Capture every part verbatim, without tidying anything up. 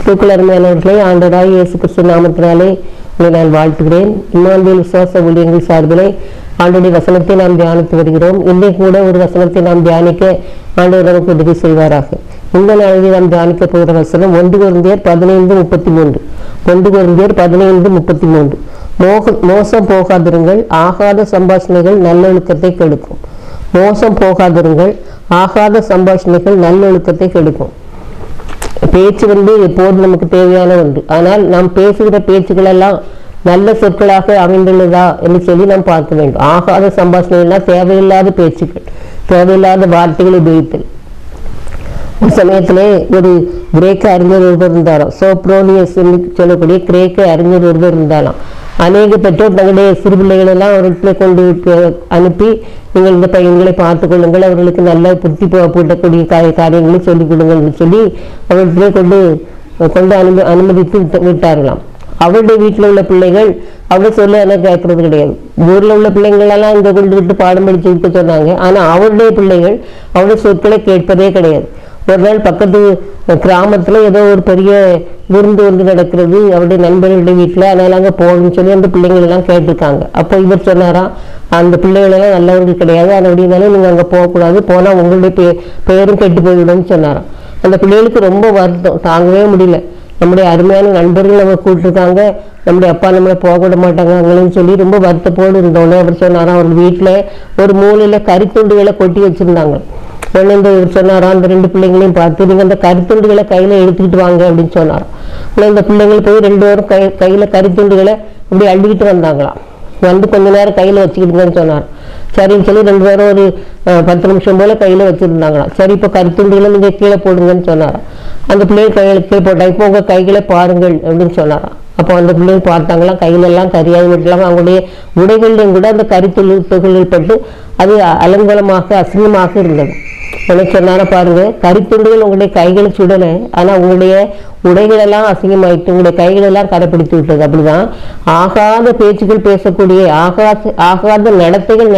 அருமையானவர்களை ஆண்டவராய் இயேசு கிறிஸ்து நாமத்தினாலே உங்களை நான் வாழ்த்துகிறேன். இம்மானுவேல் விசுவாச ஊழியங்கள் சார்பிலே ஆண்டவருடைய வசனத்தை நாம் தியானித்து வருகிறோம். இன்றைய கூட ஒரு வசனத்தை நாம் தியானிக்க ஆண்டவர் நமக்கு உதவி செய்வாராக. இந்த நாளில் நாம் தியானிக்க போகிற வசனம் ஒன்று கொரிந்தியர் பதினைந்து முப்பத்தி மூன்று ஒன்று கொரிந்தியர் பதினைந்து முப்பத்தி மூன்று மோக மோசம் போகாதிருங்கள், ஆகாத சம்பாஷணைகள் நல்லொழுக்கத்தை கெடுக்கும். மோசம் போகாதிருங்கள், ஆகாத சம்பாஷணைகள் நல்லொழுக்கத்தை கெடுக்கும். பேச்சு வந்து எப்போது நமக்கு தேவையான ஒன்று. ஆனால் நாம் பேசுகிற பேச்சுக்கள் எல்லாம் நல்ல சொற்களாக அமைந்துள்ளதா என்று சொல்லி நாம் பார்க்க வேண்டும். ஆகாத சம்பாஷணைகள்லாம் தேவையில்லாத பேச்சுக்கள், தேவையில்லாத வார்த்தைகளை உபயோகித்தல். ஒரு சமயத்திலே ஒரு கிரேக்க அறிஞர் ஒருவர் இருந்தாராம். சோப்ரோனியஸ் சொல்லக்கூடிய கிரேக்க அறிஞர் ஒருவர் இருந்தாராம். அநேக பெற்றோர் தங்களுடைய சிறு பிள்ளைகள் எல்லாம் அவர்களை கொண்டு அனுப்பி, நீங்கள் இந்த பையன்களை பார்த்துக் கொள்ளுங்கள், அவர்களுக்கு நல்ல புத்தி பூட்டக்கூடிய காரியங்களை சொல்லிக் கொடுங்கள் என்று சொல்லி அவர்களை கொண்டு கொண்டு அனுமதி அனுமதித்து விட்டார்களாம். அவருடைய வீட்டில் உள்ள பிள்ளைகள் அவரை சொல்ல எனக்கு கேட்கறது கிடையாது. ஊரில் உள்ள பிள்ளைங்களெல்லாம் இங்கே கொண்டு விட்டு பாடம் படிச்சு விட்டு சொன்னாங்க. ஆனால் அவருடைய பிள்ளைகள் அவருடைய சொற்களை கேட்பதே கிடையாது. ஒரு நாள் பக்கத்து கிராமத்துல ஏதோ ஒரு பெரிய விருந்து ஒன்று நடக்கிறது அவருடைய நண்பர்களுடைய வீட்டுல. அதனால அங்கே போகணும்னு சொல்லி அந்த பிள்ளைங்கள் எல்லாம் கேட்டிருக்காங்க. அப்போ இவர் சொன்னாராம், அந்த பிள்ளைகள் எல்லாம் நல்லவர்கள் கிடையாது, அது அப்படின்னாலும் நீங்க அங்க போகக்கூடாது, போனா உங்களுடைய பே பெயரும் கெட்டு போய்விடும் சொன்னாராம். அந்த பிள்ளைகளுக்கு ரொம்ப வருத்தம், தாங்கவே முடியல. நம்முடைய அருமையான நண்பர்கள் நம்ம கூப்பிட்டுருக்காங்க, நம்முடைய அப்பா நம்மளை போக விட மாட்டாங்க அங்கன்னு சொல்லி ரொம்ப வருத்தப்போடு இருந்தோன்னே அவர் சொன்னாராம், அவர் வீட்டுல ஒரு மூலையில கறித்துண்டுகளை கொட்டி வச்சிருந்தாங்க. உடனே இவர் சொன்னாராம், அந்த ரெண்டு பிள்ளைங்களையும் பார்த்து, நீங்க அந்த கறித்துண்டுகளை கையில எடுத்துக்கிட்டு வாங்க அப்படின்னு சொன்னாராம். இந்த பிள்ளைங்கள் போய் ரெண்டு பேரும் கை கையில கறித்துண்டுகளை அப்படி அள்ளிக்கிட்டு வந்தாங்களாம். வந்து கொஞ்ச நேரம் கையில வச்சுக்கிட்டுங்கன்னு சொன்னார். சரின்னு சொல்லி ரெண்டு பேரும் ஒரு பத்து நிமிஷம் போல கையில வச்சிருந்தாங்களாம். சரி, இப்போ கறித்துண்டுகளை நீங்க கீழே போடுங்கன்னு சொன்னாராம். அந்த பிள்ளைகள் கையில கீழே போட்டா, இப்போ உங்க கைகளை பாருங்கள் அப்படின்னு சொன்னாராம். அப்போ அந்த பிள்ளைகள் பார்த்தாங்களாம், கையில எல்லாம் கரியாகி விட்டுலாம அவங்களுடைய உடைகளிலும் கூட அந்த கறித்துளி துகளில் பட்டு அது அலங்கோலமாக அசிங்கமாக இருந்தது. உனக்கு சொன்னார பாருங்க, கறித்துண்டுகள் உங்களுடைய கைகளை சுடலை, ஆனா உங்களுடைய உடைகள் எல்லாம் அசிங்கமாயிட்டு, உங்களுடைய கைகள் எல்லாம் கடைப்பிடித்து விட்டது. அப்படிதான் ஆகாத பேச்சுக்கள் பேசக்கூடிய, ஆகாத ஆகாத நடத்தைகள்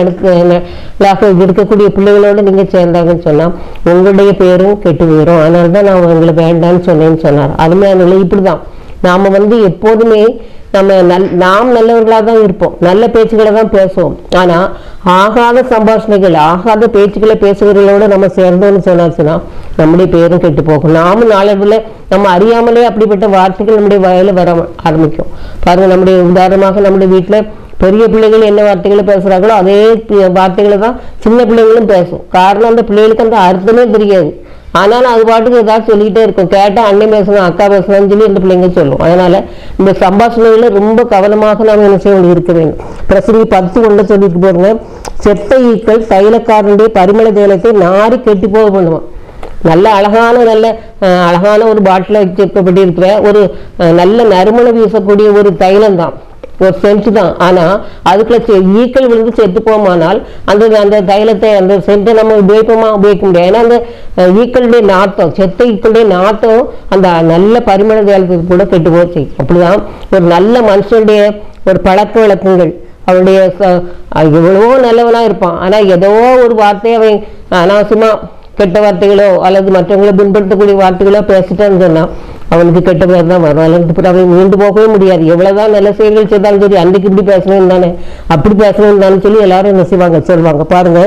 நடக்க இருக்கக்கூடிய பிள்ளைகளோட நீங்க சேர்ந்தாங்கன்னு சொன்னா உங்களுடைய பேரும் கெட்டு போயிடும். அதனாலதான் நான் உங்களை வேண்டான்னு சொன்னேன்னு சொன்னார். அருமையானவர்களே, இப்படிதான் நாம வந்து எப்போதுமே நம்ம நல் நாம் நல்லவர்களாக தான் இருப்போம், நல்ல பேச்சுக்களை தான் பேசுவோம். ஆனா ஆகாத சம்பாஷணைகள், ஆகாத பேச்சுக்களை பேசுகிறவர்களோட நம்ம சேர்ந்தோம்னு சொன்னாச்சுன்னா நம்முடைய பேரும் கெட்டு போகும். நாமும் நாளவில் நம்ம அறியாமலே அப்படிப்பட்ட வார்த்தைகள் நம்முடைய வயல வர ஆரம்பிக்கும். பாருங்க, நம்முடைய உதாரணமாக நம்முடைய வீட்டுல பெரிய பிள்ளைகள் என்ன வார்த்தைகளை பேசுறாங்களோ அதே வார்த்தைகளை தான் சின்ன பிள்ளைகளும் பேசும். காரணம், அந்த பிள்ளைகளுக்கு அந்த அர்த்தமே தெரியாது. ஆனாலும் அது பாட்டுக்கு ஏதாவது சொல்லிக்கிட்டே இருக்கும். கேட்டா அண்ணன் பேசணும், அக்கா பேசணும்னு சொல்லி இந்த பிள்ளைங்க சொல்லும். அதனால இந்த சம்பாஷணைகளை ரொம்ப கவனமாக நாம் என்ன செய்ய வேண்டி இருக்க வேண்டும். பிரசங்கி பத்து ஒண்ணு சொல்லிட்டு போறோங்க, செத்த ஈக்கள் தைலக்காரனுடைய பரிமள தைலத்தை நாரி கெட்டி போக பண்ணுவான். நல்ல அழகான நல்ல அழகான ஒரு பாட்டில வச்சிருக்கப்பட்டு இருக்கிற ஒரு நல்ல நறுமணம் வீசக்கூடிய ஒரு தைலம் தான், ஒரு சென்ட் தான். ஆனா அதுக்குள்ள ஈக்கள் விழுந்து செத்து போமானால் அந்த அந்த தைலத்தை அந்த சென்ட்டை நம்ம உபயோகிப்போமா? உபயோகிக்க முடியாது. ஏன்னா அந்த ஈக்களுடைய நாட்டம், செத்த ஈக்களுடைய நாட்டம் அந்த நல்ல பரிமள தைலத்துக்கு கூட கெட்டு போச்சு. அப்படிதான் ஒரு நல்ல மனுஷனுடைய ஒரு பழக்க வழக்கங்கள், அவனுடைய எவ்வளவோ நல்லவனா இருப்பான், ஆனா ஏதோ ஒரு வார்த்தையை அவன் அனாவசியமா கெட்ட வார்த்தைகளோ அல்லது மற்றவங்களை பின்படுத்தக்கூடிய வார்த்தைகளோ பேசிட்டான்னு சொன்னா அவனுக்கு கெட்ட பேர் தான் வரும். அல்லது அவன் மீண்டு போகவே முடியாது. எவ்வளவுதான் நல்ல செயல்கள் செய்தாலும் சரி, அன்றைக்கு இப்படி பேசணும் தானே, அப்படி பேசணும் தானே சொல்லி எல்லாரும் என்ன செய்வாங்க, சொல்லுவாங்க. பாருங்க,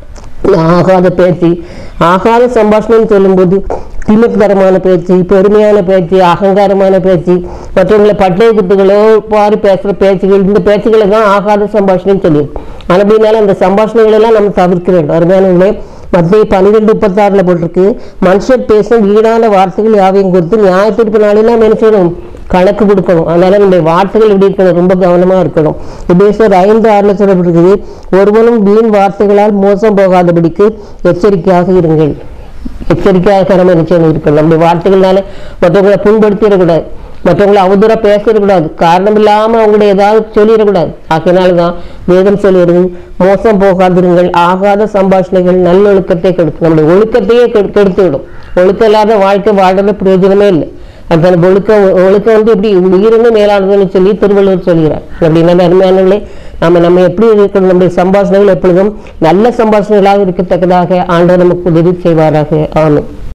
ஆகாத பேச்சு, ஆகாத சம்பாஷணம் சொல்லும்போது திமிர்த்தரமான பேச்சு, பெருமையான பேச்சு, அகங்காரமான பேச்சு, மற்றவங்களை பட்டய குத்துகளோ பாரி பேசுற பேச்சுகள், இந்த பேச்சுகளை தான் ஆகாத சம்பாஷணம் சொல்லியிருக்கு. அப்படின்னால அந்த சம்பாஷணைகள் எல்லாம் நம்ம தவிர்க்க வேண்டும். அருமையானவர்களே, மத்திய பன்னிரெண்டு முப்பத்தி ஆறுல போட்டிருக்கு, மனுஷர் பேசும் வீடான வார்த்தைகள் யாவையும் கொடுத்து நியாயத்திற்கு நாளெல்லாம் என்ன செய்யணும், கணக்கு கொடுக்கணும். அதனால நம்முடைய வார்த்தைகள் எப்படி இருக்கணும், ரொம்ப கவனமா இருக்கணும். எபேசியர் ஐந்து ஆறுல சொல்லப்பட்டிருக்குது, ஒருவனும் வீண் வார்த்தைகளால் மோசம் போகாதபடிக்கு எச்சரிக்கையாக இருங்கள். எச்சரிக்கையாக நம்ம என்ன செய்யணும் இருக்கணும். நம்முடைய வார்த்தைகள்னால மற்றவங்களை புண்படுத்திடக்கூடாது, மற்றவங்களை அவதூறா பேசிடக்கூடாது, காரணம் இல்லாம அவங்களுடைய ஏதாவது சொல்லிடக்கூடாது. ஆகையினால்தான் வேதம் சொல்லிடுது, மோசம் போகாதிருங்கள், ஆகாத சம்பாஷணைகள் நல்லொழுக்கத்தை கெடுக்கும். நம்முடைய ஒழுக்கத்தையே கெடுத்து விடும். ஒழுக்கம் இல்லாத வாழ்க்கை வாழ்றது பிரயோஜனமே இல்லை. அந்த ஒழுக்கம் ஒழுக்கம் வந்து எப்படி உயிரினும் மேலானதுன்னு சொல்லி திருவள்ளுவர் சொல்கிறார். அப்படின்னா அருமையானவர்களே, நம்ம நம்ம எப்படி இருக்கணும், நம்முடைய சம்பாஷணைகள் எப்பொழுதும் நல்ல சம்பாஷணைகளாக இருக்கத்தக்கதாக ஆண்டவர் நமக்கு உதவி செய்வாராக. ஆமென்.